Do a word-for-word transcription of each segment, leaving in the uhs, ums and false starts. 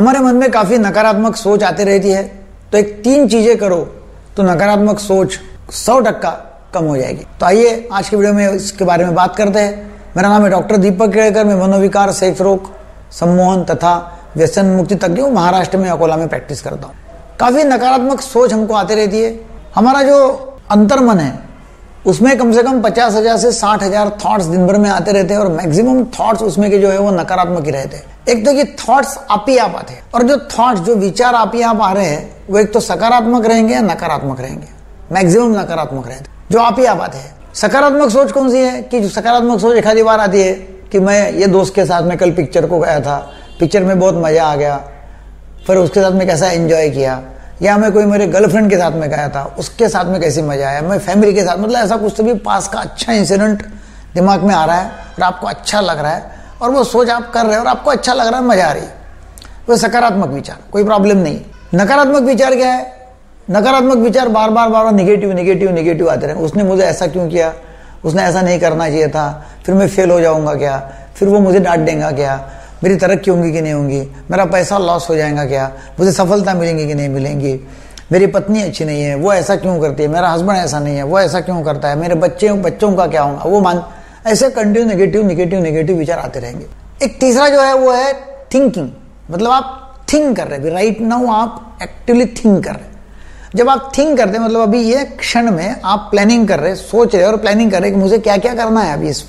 हमारे मन में काफी नकारात्मक सोच आती रहती है, तो एक तीन चीजें करो तो नकारात्मक सोच सौ टक्का कम हो जाएगी। तो आइए आज के वीडियो में इसके बारे में बात करते हैं। मेरा नाम है डॉक्टर दीपक केड़कर। मैं मनोविकार, सेक्स रोग, सम्मोहन तथा व्यसन मुक्ति तज्ञ हूँ। महाराष्ट्र में अकोला में प्रैक्टिस करता हूँ। काफी नकारात्मक सोच हमको आती रहती है। हमारा जो अंतर्मन है उसमें कम से कम पचास हजार से साठ हजार थॉट्स दिन भर में आते रहते हैं और मैक्सिमम थॉट्स उसमें के जो है वो नकारात्मक ही रहते हैं। एक तो कि थॉट्स आप ही आप आते हैं, और जो थॉट्स, जो विचार आप ही आप आ रहे हैं वो एक तो सकारात्मक रहेंगे या नकारात्मक रहेंगे। मैक्सिमम नकारात्मक रहते हैं जो आप ही आप आते हैं। सकारात्मक सोच कौन सी है कि जो सकारात्मक सोच एक आधी बार आती है कि मैं ये दोस्त के साथ में कल पिक्चर को गया था, पिक्चर में बहुत मजा आ गया, फिर उसके साथ में कैसा एंजॉय किया, या मैं कोई मेरे गर्लफ्रेंड के साथ में गया था, उसके साथ में कैसी मजा आया, मैं फैमिली के साथ, मतलब ऐसा कुछ तो भी पास का अच्छा इंसिडेंट दिमाग में आ रहा है और आपको अच्छा लग रहा है और वो सोच आप कर रहे हो और आपको अच्छा लग रहा है, मजा आ रही है, वो सकारात्मक विचार, कोई प्रॉब्लम नहीं। नकारात्मक विचार क्या है? नकारात्मक विचार बार बार बार बार निगेटिव निगेटिव निगेटिव आते रहे। उसने मुझे ऐसा क्यों किया, उसने ऐसा नहीं करना चाहिए था, फिर मैं फेल हो जाऊंगा क्या, फिर वो मुझे डांट देगा क्या, मेरी तरक्की होंगी कि नहीं होंगी, मेरा पैसा लॉस हो जाएगा क्या, मुझे सफलता मिलेंगी कि नहीं मिलेंगी, मेरी पत्नी अच्छी नहीं है, वो ऐसा क्यों करती है, मेरा हस्बैंड ऐसा नहीं है, वो ऐसा क्यों करता है, मेरे बच्चे बच्चों का क्या होगा, वो मान, ऐसे कंटिन्यू नेगेटिव नेगेटिव नेगेटिव विचार आते रहेंगे। एक तीसरा जो है वो है थिंकिंग, मतलब आप थिंक कर रहे हैं, राइट नाउ आप एक्टिवली थिंक कर रहे हैं। जब आप थिंक करते हैं मतलब अभी ये क्षण में आप प्लानिंग कर रहे हैं, सोच रहे हैं और प्लानिंग कर रहे हैं कि मुझे क्या क्या करना है अभी इस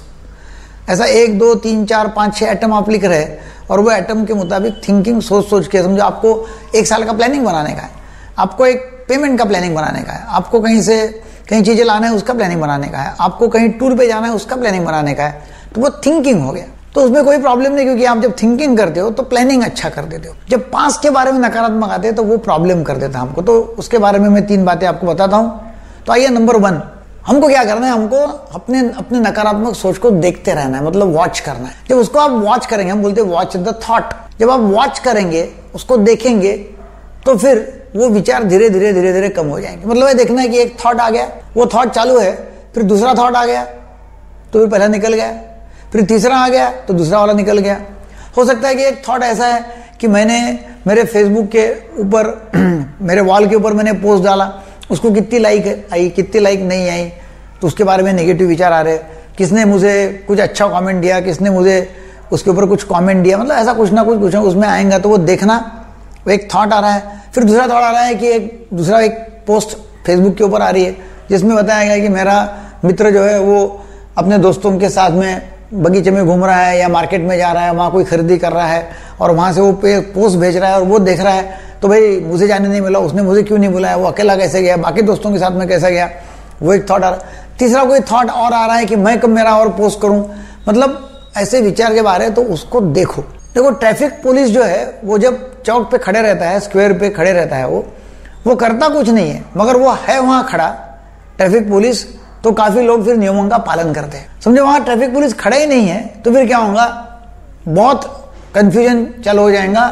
ऐसा एक दो तीन चार पाँच छः एटम आप लिख रहे हैं और वो एटम के मुताबिक थिंकिंग सोच सोच के, समझो आपको एक साल का प्लानिंग बनाने का है, आपको एक पेमेंट का प्लानिंग बनाने का है, आपको कहीं से कहीं चीज़ें लाना है उसका प्लानिंग बनाने का है, आपको कहीं टूर पे जाना है उसका प्लानिंग बनाने का है, तो वो थिंकिंग हो गया। तो उसमें कोई प्रॉब्लम नहीं, क्योंकि आप जब थिंकिंग करते हो तो प्लानिंग अच्छा कर देते हो। जब पास के बारे में नकारात्मक आते हैं तो वो प्रॉब्लम कर देता है हमको। तो उसके बारे में मैं तीन बातें आपको बताता हूँ। तो आइए, नंबर वन, हमको क्या करना है, हमको अपने अपने नकारात्मक सोच को देखते रहना है, मतलब वॉच करना है। जब उसको आप वॉच करेंगे, हम बोलते हैं वॉच द थॉट, जब आप वॉच करेंगे, उसको देखेंगे, तो फिर वो विचार धीरे धीरे धीरे धीरे कम हो जाएंगे। मतलब ये देखना है कि एक थॉट आ गया, वो थॉट चालू है, फिर दूसरा थॉट आ गया तो फिर पहला निकल गया, फिर तीसरा आ गया तो दूसरा वाला निकल गया। हो सकता है कि एक थॉट ऐसा है कि मैंने मेरे फेसबुक के ऊपर मेरे वॉल के ऊपर मैंने पोस्ट डाला, उसको कितनी लाइक आई, कितनी लाइक नहीं आई, तो उसके बारे में नेगेटिव विचार आ रहे। किसने मुझे कुछ अच्छा कमेंट दिया, किसने मुझे उसके ऊपर कुछ कमेंट दिया, मतलब ऐसा कुछ ना कुछ कुछ उसमें आएगा, तो वो देखना, वो एक थॉट आ रहा है। फिर दूसरा थॉट आ रहा है कि एक दूसरा एक पोस्ट फेसबुक के ऊपर आ रही है जिसमें बताया गया कि मेरा मित्र जो है वो अपने दोस्तों के साथ में बगीचे में घूम रहा है या मार्केट में जा रहा है, वहाँ कोई खरीदी कर रहा है और वहाँ से वो पे पोस्ट भेज रहा है और वो देख रहा है, तो भाई मुझे जाने नहीं मिला, उसने मुझे क्यों नहीं बुलाया, वो अकेला कैसे गया, बाकी दोस्तों के साथ में कैसे गया, वो एक थॉट आ रहा है। तीसरा कोई थॉट और आ रहा है कि मैं कब मेरा और पोस्ट करूँ, मतलब ऐसे विचार के बारे, तो उसको देखो। देखो, ट्रैफिक पुलिस जो है वो जब चौक पे खड़े रहता है, स्क्वायर पे खड़े रहता है, वो वो करता कुछ नहीं है, मगर वो है वहाँ खड़ा ट्रैफिक पुलिस, तो काफी लोग फिर नियमों का पालन करते हैं। समझो वहां ट्रैफिक पुलिस खड़ा ही नहीं है तो फिर क्या होगा, बहुत कंफ्यूजन चालू हो जाएगा,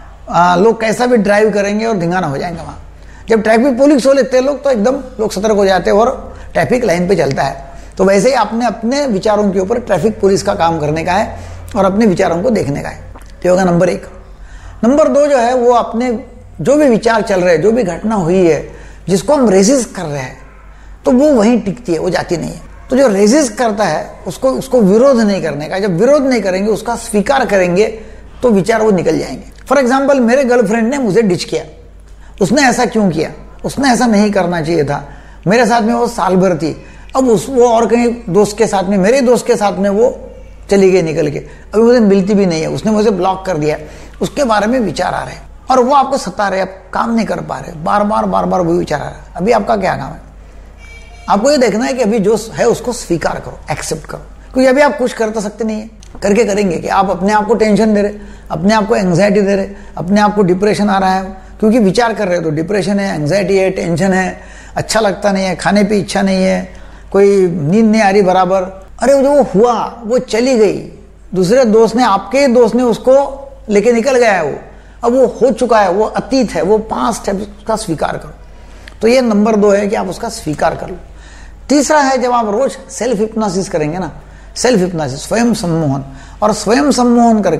आ, लोग कैसा भी ड्राइव करेंगे और धिंगाना हो जाएगा वहां। जब ट्रैफिक पुलिस हो लेते हैं लोग तो एकदम लोग सतर्क हो जाते हैं और ट्रैफिक लाइन पे चलता है। तो वैसे ही आपने अपने विचारों के ऊपर ट्रैफिक पुलिस का काम करने का है और अपने विचारों को देखने का है। तो होगा नंबर एक। नंबर दो जो है वो अपने जो भी विचार चल रहे हैं, जो भी घटना हुई है जिसको हम रेजिस्ट कर रहे हैं, तो वो वहीं टिकती है, वो जाती नहीं है। तो जो रेजिस्ट करता है उसको उसको विरोध नहीं करने का। जब विरोध नहीं करेंगे, उसका स्वीकार करेंगे, तो विचार वो निकल जाएंगे। फॉर एग्जाम्पल, मेरे गर्लफ्रेंड ने मुझे डिच किया, उसने ऐसा क्यों किया, उसने ऐसा नहीं करना चाहिए था, मेरे साथ में वो साल भर थी, अब उस वो और कहीं दोस्त के साथ में, मेरे दोस्त के साथ में वो चली गई निकल के, अभी मुझे मिलती भी नहीं है, उसने मुझे ब्लॉक कर दिया, उसके बारे में विचार आ रहे हैं और वो आपको सता रहे, आप काम नहीं कर पा रहे, बार बार बार बार वो विचार आ रहा है। अभी आपका क्या काम है? आपको ये देखना है कि अभी जो है उसको स्वीकार करो, एक्सेप्ट करो, क्योंकि अभी आप कुछ कर तो सकते नहीं है। करके करेंगे कि आप अपने आप को टेंशन दे रहे, अपने आप को एंग्जाइटी दे रहे, अपने आप को डिप्रेशन आ रहा है, क्योंकि विचार कर रहे हो तो डिप्रेशन है, एंग्जाइटी है, टेंशन है, अच्छा लगता नहीं है, खाने पे इच्छा नहीं है, कोई नींद नहीं आ रही बराबर। अरे जो वो हुआ, वो चली गई, दूसरे दोस्त ने, आपके दोस्त ने उसको लेके निकल गया है, वो अब वो हो चुका है, वो अतीत है, वो पास्ट है, उसका स्वीकार करो। तो ये नंबर दो है कि आप उसका स्वीकार कर लो। तीसरा है, जब आप रोज सेल्फ हिप्नोसिस करेंगे ना, सेल्फ हिप्नोसिस, स्वयं सम्मोहन, और स्वयं सम्मोहन करके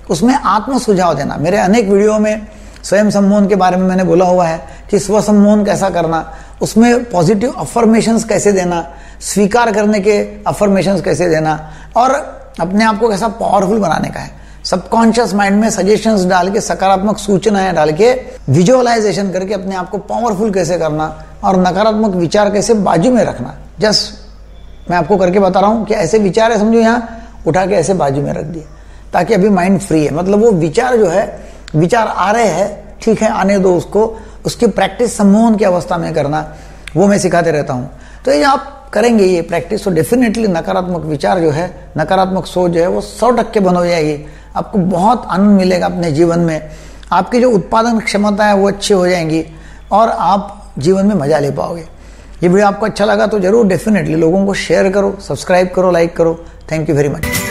उसमें आत्म सुझाव देना। मेरे अनेक वीडियो में स्वयं सम्मोहन के बारे में मैंने बोला हुआ है कि स्व सम्मोहन कैसा करना, उसमें पॉजिटिव अफर्मेशंस कैसे देना, स्वीकार करने के अफर्मेशंस कैसे देना, और अपने आप को कैसा पावरफुल बनाने का है। सबकॉन्शियस माइंड में सजेशंस डाल के, सकारात्मक सूचनाएं डाल के, विजुअलाइजेशन करके अपने आप को पावरफुल कैसे करना और नकारात्मक विचार कैसे बाजू में रखना। जस्ट मैं आपको करके बता रहा हूं कि ऐसे विचार है, समझो यहां उठा के ऐसे बाजू में रख दिए, ताकि अभी माइंड फ्री है। मतलब वो विचार जो है, विचार आ रहे हैं, ठीक है, आने दो उसको, उसकी प्रैक्टिस सम्मोहन की अवस्था में करना, वो मैं सिखाते रहता हूं। तो ये आप करेंगे ये प्रैक्टिस तो डेफिनेटली नकारात्मक विचार जो है, नकारात्मक सोच जो है वो सौ टक्के बंद हो जाएगी। आपको बहुत आनंद मिलेगा अपने जीवन में, आपकी जो उत्पादन क्षमता है वो अच्छी हो जाएंगी और आप जीवन में मजा ले पाओगे। ये वीडियो आपको अच्छा लगा तो जरूर डेफिनेटली लोगों को शेयर करो, सब्सक्राइब करो, लाइक करो। Thank you very much.